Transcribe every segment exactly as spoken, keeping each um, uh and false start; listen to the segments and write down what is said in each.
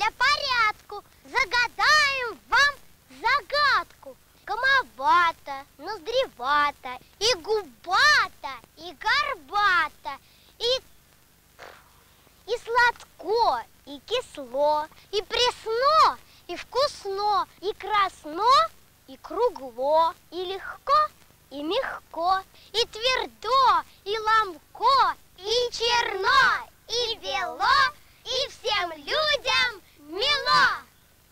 для порядку загадаем вам загадку. Комовато, ноздревато, и губато, и горбато, и, и сладко, и кисло, и пресно, и вкусно, и красно, и кругло, и легко, и мягко, и твердо, и ломко, и черно, и бело, и всем людям мило.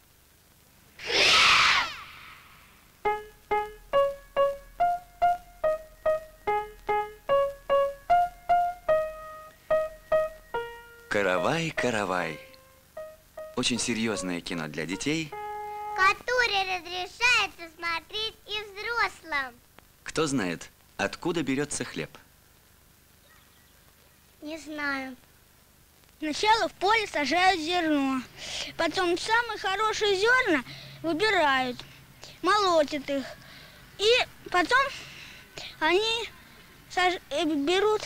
«Каравай, каравай» – очень серьезное кино для детей, которое разрешается смотреть и взрослым. Кто знает, откуда берется хлеб? Не знаю. Сначала в поле сажают зерно, потом самые хорошие зерна выбирают, молотят их, и потом они саж... берут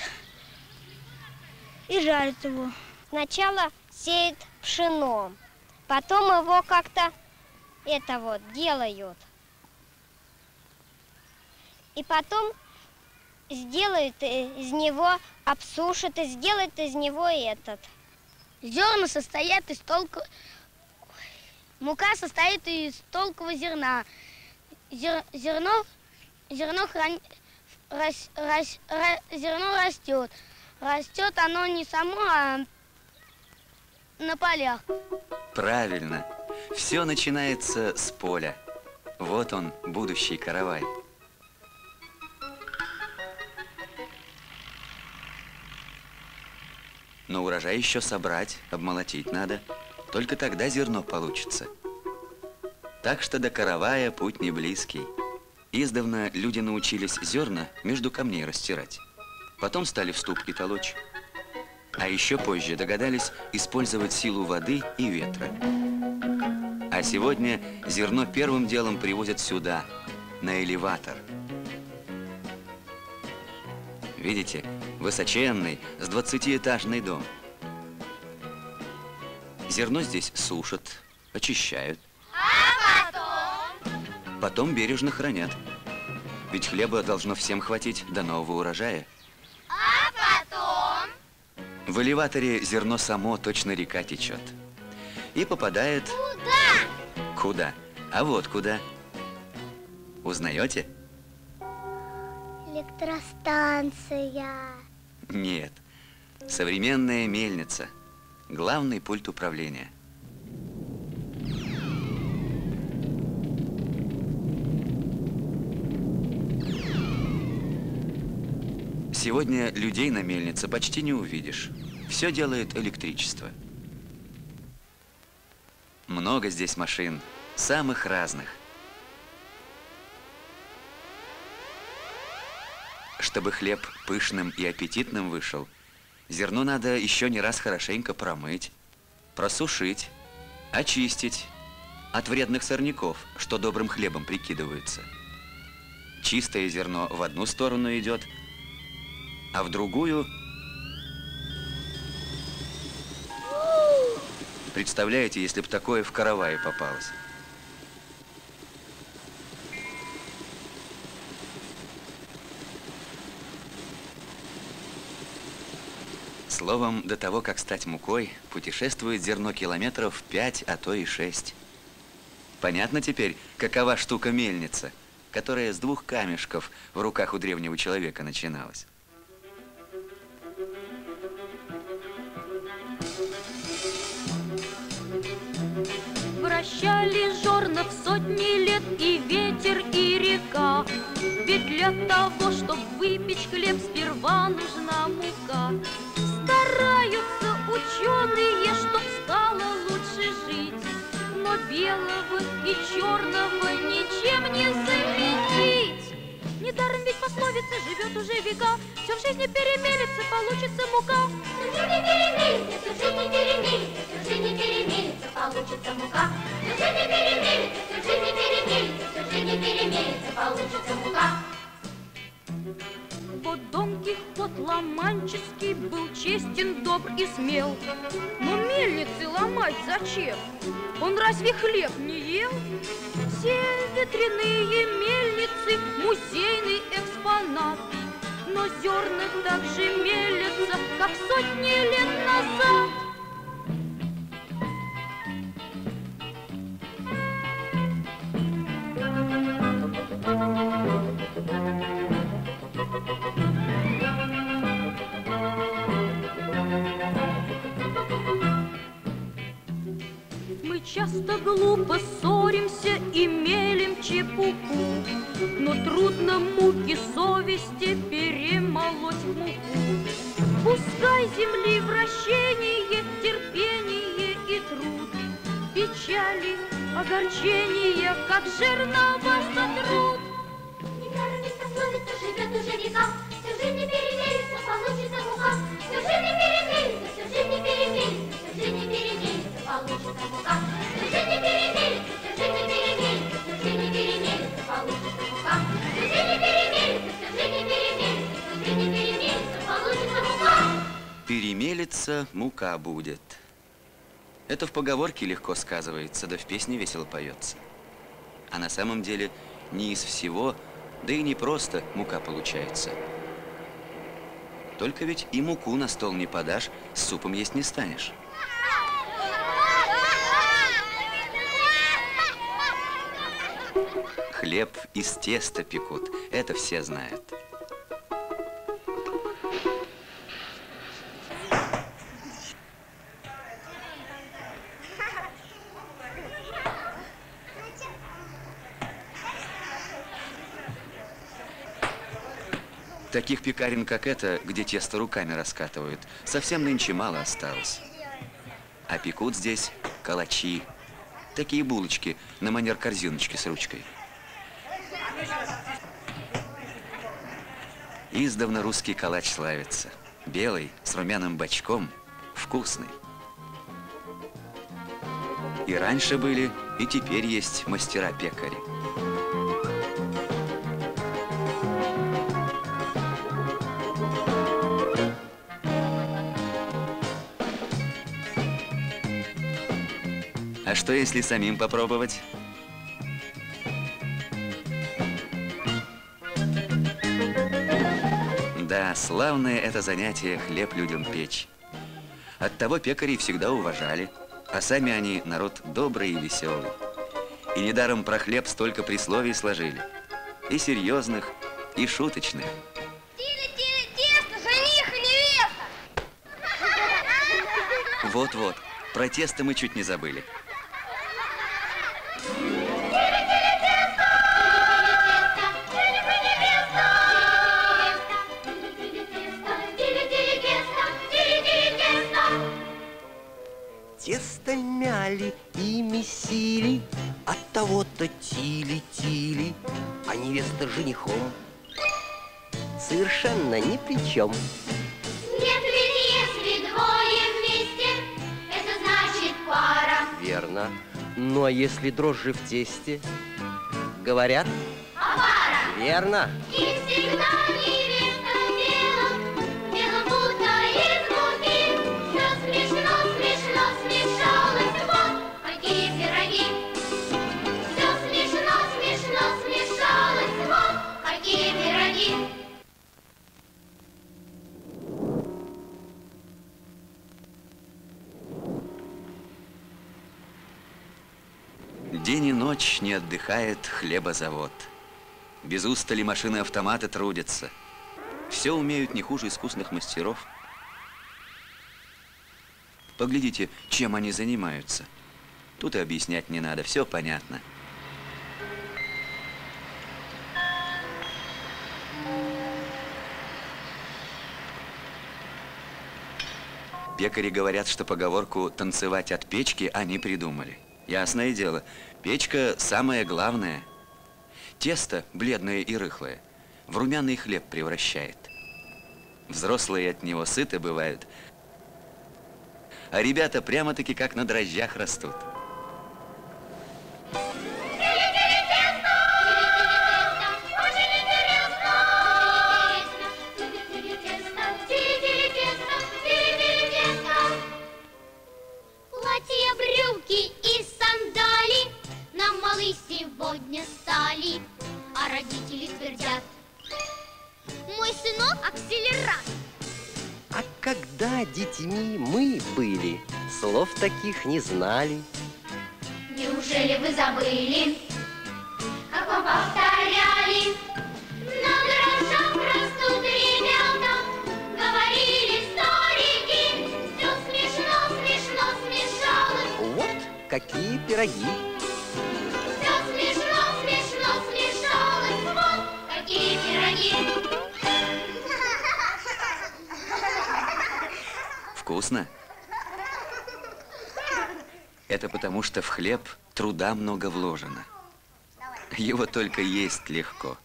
и жарят его. Сначала сеют пшено, потом его как-то это вот делают. И потом сделают из него, обсушат и сделают из него этот. Зерна состоят из толка... Мука состоит из толкового зерна. Зер... Зерно, зерно, хран... рас... Рас... Рас... зерно растет. Растет оно не само, а на полях. Правильно. Все начинается с поля. Вот он, будущий каравай. Но урожай еще собрать, обмолотить надо. Только тогда зерно получится. Так что до каравая путь не близкий. Издавна люди научились зерна между камней растирать. Потом стали в ступки толочь. А еще позже догадались использовать силу воды и ветра. А сегодня зерно первым делом привозят сюда, на элеватор. Видите, высоченный, с двадцатиэтажный дом. Зерно здесь сушат, очищают. А потом? Потом бережно хранят. Ведь хлеба должно всем хватить до нового урожая. А потом? В элеваторе зерно само, точно река течет. И попадает... Куда? Куда? А вот куда. Узнаете? Электростанция. Нет. Современная мельница. Главный пульт управления. Сегодня людей на мельнице почти не увидишь. Все делает электричество. Много здесь машин, самых разных. Чтобы хлеб пышным и аппетитным вышел, зерно надо еще не раз хорошенько промыть, просушить, очистить от вредных сорняков, что добрым хлебом прикидываются. Чистое зерно в одну сторону идет, а в другую... Представляете, если бы такое в каравае попалось? Словом, до того, как стать мукой, путешествует зерно километров пять, а то и шесть. Понятно теперь, какова штука мельница, которая с двух камешков в руках у древнего человека начиналась. Вращали жорнов сотни лет и ветер, и река. Ведь для того, чтоб выпечь хлеб, сперва нужна мука. Стараются ученые, чтоб стало лучше жить, но белого и черного ничем не заменить. Недаром ведь пословица живет уже века: все в жизни перемелется, получится мука. Все в жизни перемелится, все в жизни перемелится, все в жизни перемелится, получится мука. Все в жизни перемелится, все в жизни перемелится, все в жизни перемелится, получится мука. Вот Дон Кихот Ломанческий был честен, добр и смел. Но мельницы ломать зачем? Он разве хлеб не ел? Все ветряные мельницы — музейный экспонат. Но зерна так же мелятся, как сотни лет назад. Мы часто глупо ссоримся и мелем чепуху, но трудно муки совести перемолоть в муку. Пускай земли вращение, терпение и труд, печали, огорчения, как жернова сотрут. Недаром есть пословица, живет уже века, всю жизнь не перемелится, получится мука. Всю жизнь не перемелится, всю жизнь не перемелится, всю жизнь не перемелится, получится мука. Всю жизнь не перемелится, всю жизнь не перемелится, всю жизнь не перемелится, получится мука. Всю жизнь не перемелится, всю жизнь не перемелится, всю жизнь не перемелится, получится мука. Перемелится, мука будет. Это в поговорке легко сказывается, да в песне весело поется. А на самом деле не из всего, да и не просто мука получается. Только ведь и муку на стол не подашь, с супом есть не станешь. Хлеб из теста пекут, это все знают. Таких пекарен, как эта, где тесто руками раскатывают, совсем нынче мало осталось. А пекут здесь калачи. Такие булочки на манер корзиночки с ручкой. Издавна русский калач славится. Белый, с румяным бочком, вкусный. И раньше были, и теперь есть мастера-пекари. А что, если самим попробовать? Да, славное это занятие — хлеб людям печь. Оттого пекарей всегда уважали, а сами они народ добрый и веселый. И недаром про хлеб столько присловий сложили. И серьезных, и шуточных. Тили-тили тесто, жених и невеста! Вот-вот, про тесто мы чуть не забыли. Тесто мяли и месили, от того-то тили-тили, а невеста женихом совершенно ни при чем. Нет, ведь если двое вместе, это значит пара. Верно. Ну а если дрожжи в тесте? Говорят? Опара. Верно. И всегда невеста белом, белом будто из муки. Все смешно, смешно смешалось, вот какие пироги. Все смешно, смешно смешалось, вот какие пироги. День и ночь не отдыхает хлебозавод. Без устали машины-автоматы трудятся. Все умеют не хуже искусных мастеров. Поглядите, чем они занимаются. Тут и объяснять не надо, все понятно. Пекари говорят, что поговорку «танцевать от печки» они придумали. Ясное дело, печка самое главное. Тесто, бледное и рыхлое, в румяный хлеб превращает. Взрослые от него сыты бывают, а ребята прямо-таки как на дрожжах растут. Тили-тили а родители твердят: Мой сынок акселерат. А когда детьми мы были, слов таких не знали. неужели вы забыли, как вам повторяли? На дрожжах растут ребята, говорили старики. Все смешно, смешно смешалось. Вот какие пироги. Все смешно, смешно смешалось. Вот какие пироги. Вкусно? Это потому, что в хлеб труда много вложено. Его только есть легко.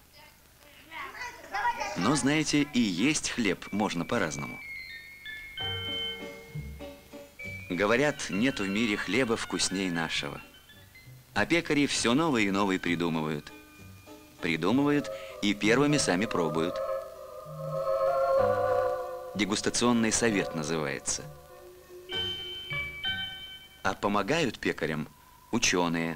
Но, знаете, и есть хлеб можно по-разному. Говорят, нет в мире хлеба вкусней нашего. А пекари все новые и новые придумывают. Придумывают и первыми сами пробуют. Дегустационный совет называется. А помогают пекарям ученые.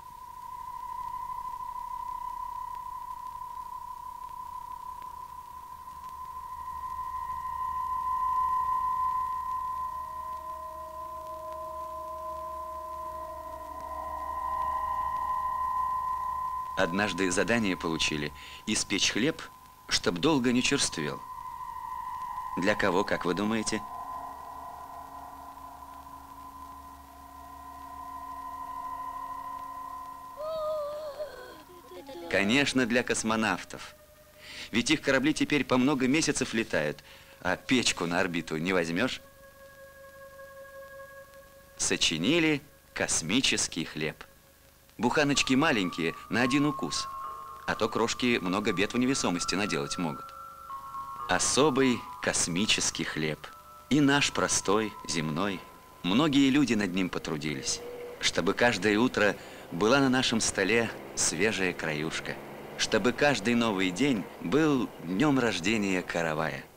Однажды задание получили испечь хлеб, чтоб долго не черствел. Для кого, как вы думаете? Конечно, для космонавтов. Ведь их корабли теперь по много месяцев летают, а печку на орбиту не возьмешь. Сочинили космический хлеб. Буханочки маленькие, на один укус, а то крошки много бед в невесомости наделать могут. Особый космический хлеб. И наш простой, земной. Многие люди над ним потрудились, чтобы каждое утро была на нашем столе свежая краюшка, чтобы каждый новый день был днем рождения каравая.